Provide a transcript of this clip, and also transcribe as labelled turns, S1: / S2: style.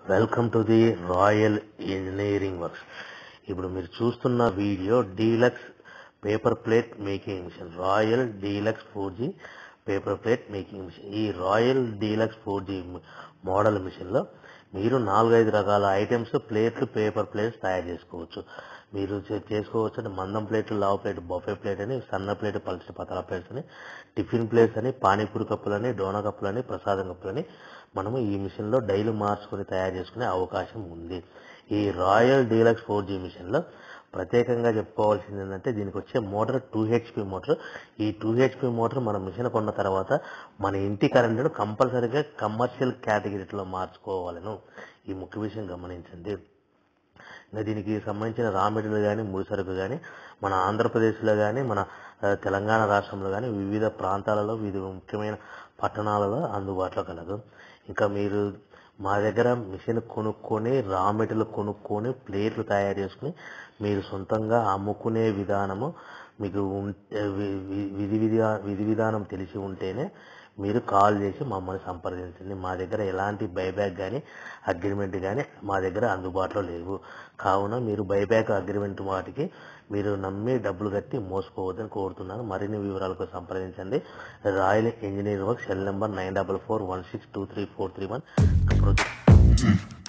S1: Welcome to the Royal Engineering Works. ఇప్పుడు మీరు చూస్తున్న video deluxe paper plate making machine, Royal Deluxe 4G paper plate making machine. ఈ Royal Deluxe 4G model మిషన్లో మీరు 4-5 రకాల items ప్లేట్లు, పేపర్ ప్లేట్స్ తయారు చేసుకోవచ్చు. మీరు చేసుకోవచ్చు అంటే మందం ప్లేట్లు, లావు ప్లేట్, బఫే ప్లేట్ అని, సన్న ప్లేట్, పల్చటి పతలా ప్లేట్స్ అని, టిఫిన్ ప్లేట్స్ అని, పానీపూరి కప్పులని, డోనా కప్పులని, ప్రసాదం కప్పులని మనము ఈ మిషన్లో డైలీ మార్చుకొని తయారు చేసుకునే అవకాశం ఉంది. ఈ రాయల్ డీలక్స్ 4G మిషన్లో ప్రత్యేకంగా చెప్పుకోవాల్సింది ఏంటంటే దీనికి వచ్చే మోటార్ 2HP మోటార్. ఈ 2HP మోటార్ మన మిషన్ కొన్న తర్వాత మన ఇంటి కరెంటును కంపల్సరీగా కమర్షియల్ కేటగిరీలో మార్చుకోవాలను. ఈ ముఖ్య విషయం గమనించండి. ఇంకా దీనికి సంబంధించిన రా మెటీరియల్ కానీ, ముడి సరుకు కానీ మన ఆంధ్రప్రదేశ్లో కానీ, మన తెలంగాణ రాష్ట్రంలో కానీ వివిధ ప్రాంతాలలో, వివిధ ముఖ్యమైన పట్టణాలలో అందుబాటులో కలదు. ఇంకా మీరు మా దగ్గర మిషన్ కొనుక్కొని, రా మెటీరియల్ కొనుక్కొని, ప్లేట్లు తయారు చేసుకుని మీరు సొంతంగా అమ్ముకునే విధానము మీకు విధి విధానం తెలిసి ఉంటేనే మీరు కాల్ చేసి మమ్మల్ని సంప్రదించండి. మా దగ్గర ఎలాంటి బైబ్యాక్ కానీ, అగ్రిమెంట్ కానీ మా దగ్గర అందుబాటులో లేవు. కావున మీరు బైబ్యాక్, అగ్రిమెంట్ వాటికి మీరు నమ్మి డబ్బులు కట్టి మోసపోవద్దని కోరుతున్నాను. మరిన్ని వివరాలకు సంప్రదించండి. Royal Engineering Works, cell number 9441623431.